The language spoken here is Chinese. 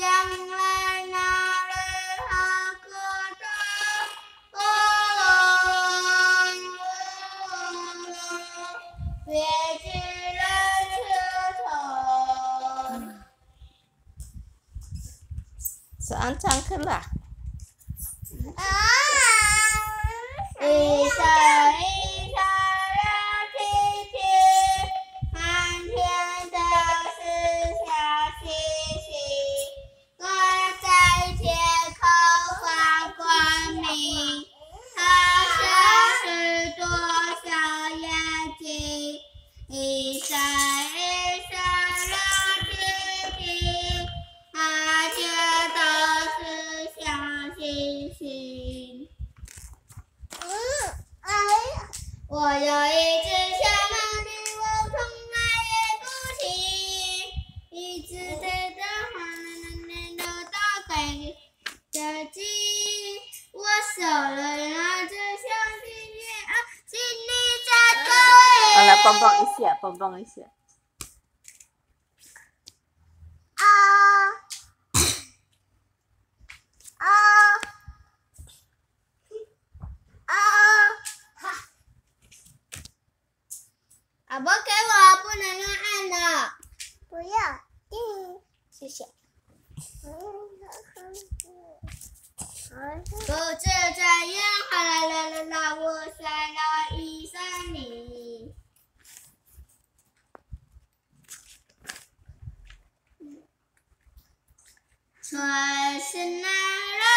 来那里好歌唱，别只人车头。 Saan ka lah? 一闪一闪亮晶晶，满天都是小星星，挂在天空放光明，好像是多小眼睛，一闪一闪亮晶晶，满天都是小星星。我有一只小毛驴，我从来也不骑，一直对着黄嫩的大背着鸡。我手了那只小金鱼啊，心里在高来蹦蹦一下，蹦蹦一下。 阿伯给我，不能乱按的。 不要， 谢谢。不知怎样，啦，我摔了一身泥。春是来了。